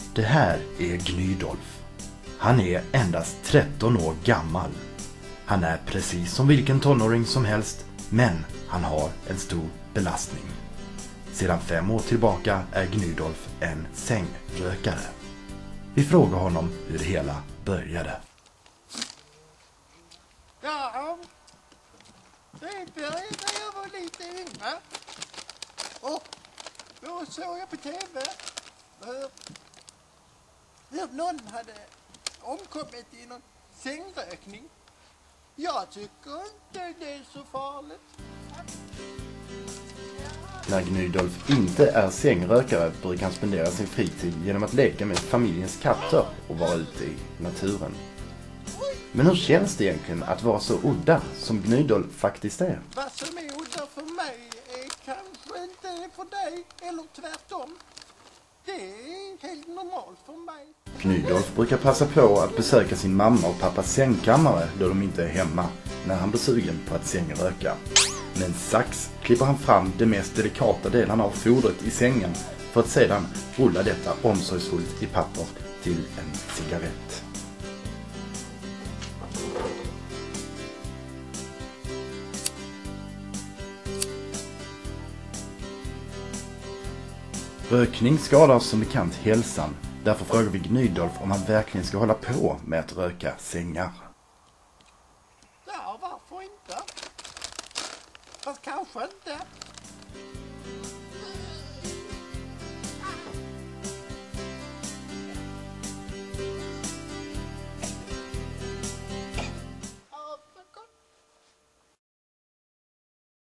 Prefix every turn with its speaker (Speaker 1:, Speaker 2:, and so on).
Speaker 1: Det här är Gnydolf. Han är endast 13 år gammal. Han är precis som vilken tonåring som helst, men han har en stor belastning. Sedan 5 år tillbaka är Gnydolf en sängrökare. Vi frågar honom hur det hela började.
Speaker 2: Ja, det började när jag var lite yngre. Och då såg jag på TV hur någon hade omkommit i någon sängrökning. Jag tycker inte det är så farligt.
Speaker 1: När Gnydolf inte är sängrökare brukar han spendera sin fritid genom att leka med familjens katter och vara ute i naturen. Men hur känns det egentligen att vara så udda som Gnydolf faktiskt är?
Speaker 2: Vad som är udda för mig är kanske inte för dig, eller tvärtom. Det är helt normalt för mig.
Speaker 1: Gnydolf brukar passa på att besöka sin mamma och pappas sängkammare då de inte är hemma, när han blir sugen på att sängröka. Med en sax klipper han fram de mest delikata delarna av fodret i sängen för att sedan rulla detta omsorgsfullt i papper till en cigarett. Rökning skadar som bekant hälsan. Därför frågar vi Gnydolf om han verkligen ska hålla på med att röka sängar.
Speaker 2: Ja, varför inte? Fast kanske inte.